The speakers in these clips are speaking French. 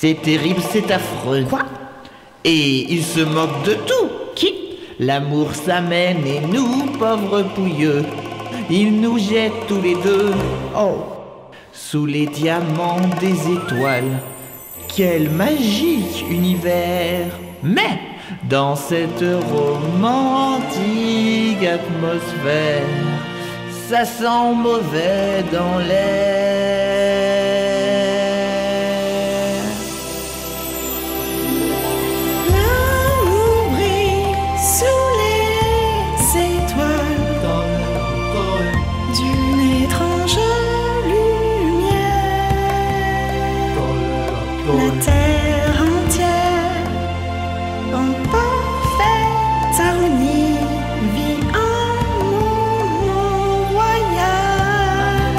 C'est terrible, c'est affreux. Quoi? Et il se moque de tout. Qui? L'amour s'amène et nous, pauvres pouilleux, il nous jette tous les deux. Oh. Sous les diamants des étoiles. Quel magique univers! Mais dans cette romantique atmosphère, ça sent mauvais dans l'air. L'amour brille sous les étoiles d'une étrange lumière. La terre entière en parfaite harmonie vit un moment royal.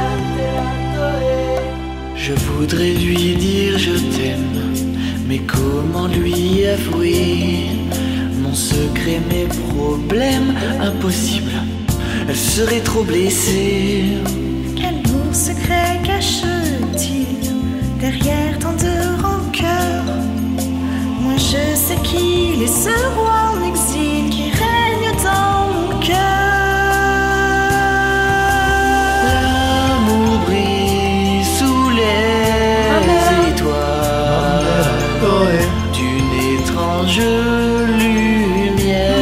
Je voudrais lui dire je t'aime, mais comment lui avouer mon secret, mes problèmes? Impossible, elle serait trop blessée. Quel beau secret cache-t-il derrière tant de rancœur? Moi je sais qu'il est ce roi en exil qui règne dans mon cœur. L'amour brille sous les étoiles d'une étrange lumière.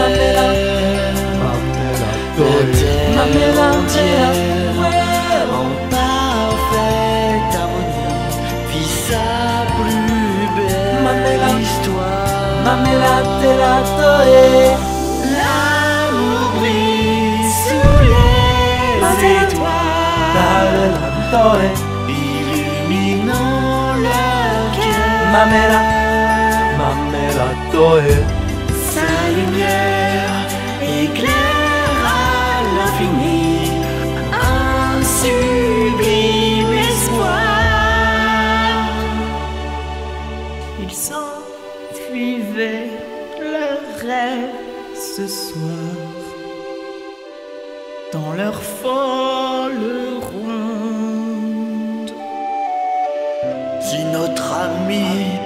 La terre entière en parfaite harmonie vit sa plus belle histoire. L'amour brille sous les étoiles, illuminant leur cœur. Sa lumière éclaire à l'infini un sublime espoir. Ils s'enfuivaient leurs rêves ce soir dans leur folle ronde. Si notre ami